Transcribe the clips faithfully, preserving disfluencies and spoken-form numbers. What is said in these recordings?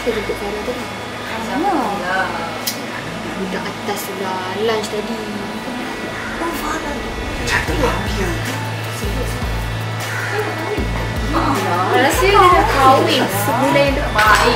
ke jemput Farah tadi? Sama. Budak atas tu lah, lunch tadi. Oh, Farah. Cakap babi lah. Rasa dia dah kahwin sebulan yang dah baik.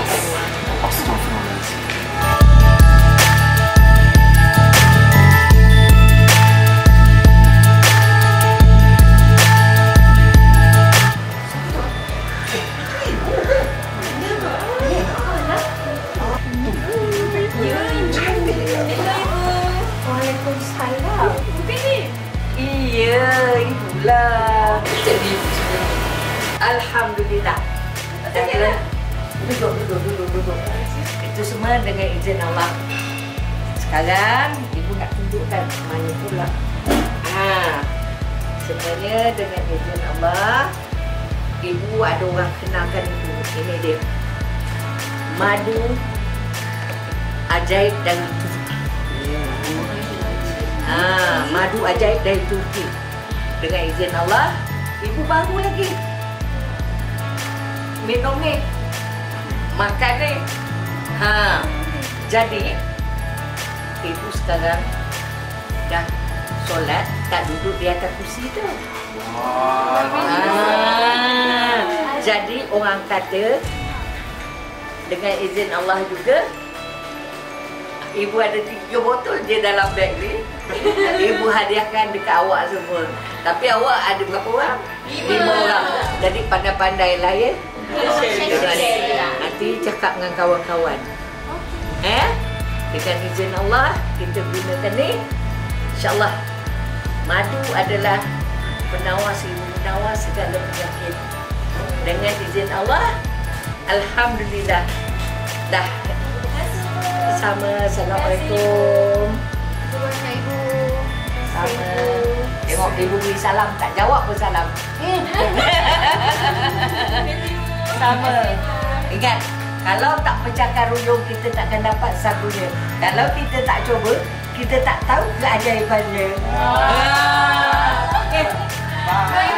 Waalaikumsalam. Iya, ibulah. Jadi alhamdulillah. Dah duduk, duduk, duduk, duduk. Itu semua dengan izin Allah. Sekarang ibu nak tunjukkan mana pula. Ha, sebenarnya dengan izin Allah, ibu ada orang kenalkan ibu. Ini dia. Madu ajaib dari Turki. Ha, madu ajaib dari Turki. Dengan izin Allah, ibu baru lagi minum ni, makan ni. Ha, jadi ibu sekarang dah solat, tak duduk di atas kursi tu. Ha, jadi orang kata dengan izin Allah juga, ibu ada tiga botol je dalam beg ni. Ibu hadiahkan dekat awak semua. Tapi awak ada berapa orang? Lima orang. Jadi pandai-pandai layan. Nanti cakap dengan kawan-kawan. Eh? Dengan izin Allah, kita gunakan ni. InsyaAllah, madu adalah penawar ibu, penawar segala penyakit. Dengan izin Allah, alhamdulillah. Dah. Sama. Assalamualaikum. Terima Ibu. Sama. Tengok ibu beri salam, tak jawab pun salam. Sama. Ingat, kalau tak pecahkan ruyung, kita takkan dapat sagunya. Kalau kita tak cuba, kita tak tahu keajaibannya. Ah. Okay. Bye.